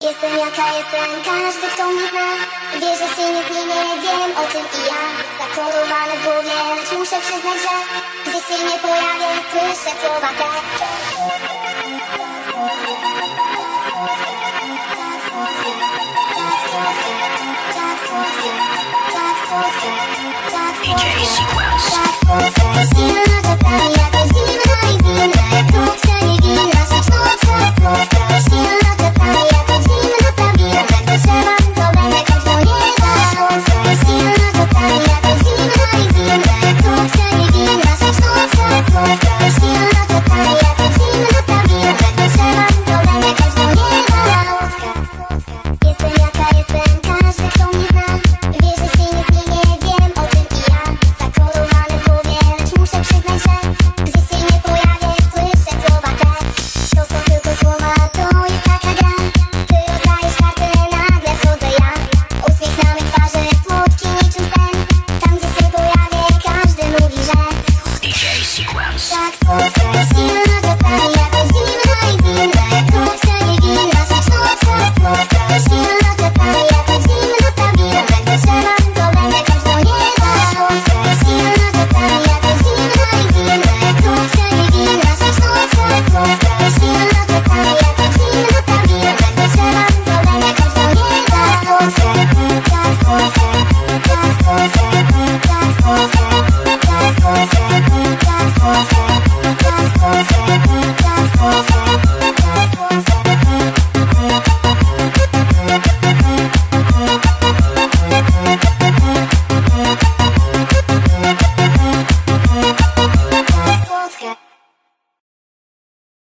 Jestem jaka jestem, każdy kto mnie zna wie, że się nie zmienię, wiem o tym i ja. Zakodowane w głowie, lecz muszę przyznać, że gdzie się nie pojawię, słyszę słowa te. DJ Sequence. Czasami jakoś